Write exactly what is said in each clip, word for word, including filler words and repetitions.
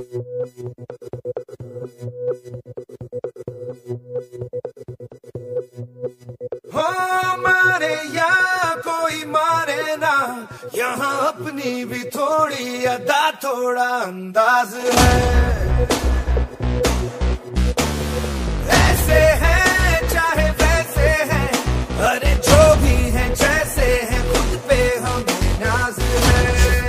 हो मारे या कोई मारे ना, यहाँ अपनी भी थोड़ी अदा थोड़ा अंदाज है। ऐसे हैं चाहे वैसे हैं, अरे जो भी हैं जैसे हैं, खुद पे हमें नाज है।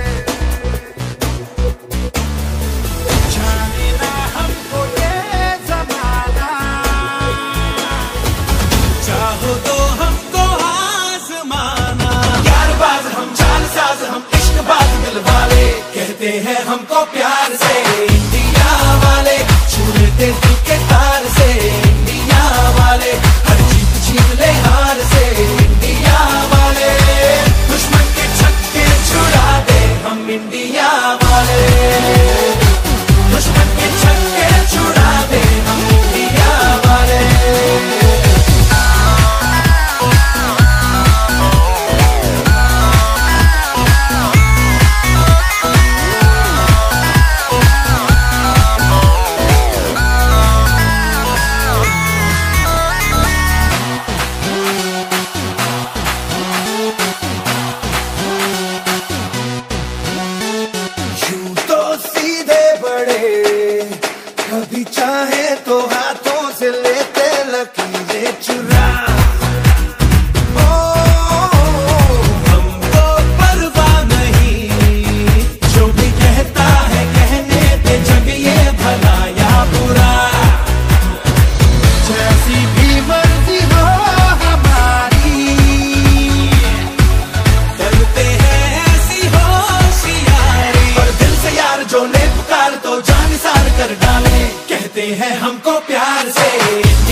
जाने ना हमको ये ज़माना, चाहो तो हमको आज़माना। यारबाज़ हम, चालसाज़ हम, इश्क़बाज़ दिल वाले, कहते हैं हमको प्यार से इंडिया वाले, छू लेते दिल के तार से इंडिया वाले, हर जीत छीन ले हार से इंडिया वाले, दुश्मन के छक्के छुड़ा दे हम इंडिया वाले, दुश्मन के छक्के छुड़ा दे हम इंडिया वाले। कभी चाहे तो हाथों से लेते लकीरें चुरा, ओ हमको परवाह नहीं, जो भी कहता है कहने दे, जग ये भला या बुरा, जैसी भी मर्जी हो हमारी, करते हैं ऐसी होशियारी, और दिल से यार जो ले पुकार तो जान निसार कर डाले, कहते हैं हमको प्यार से।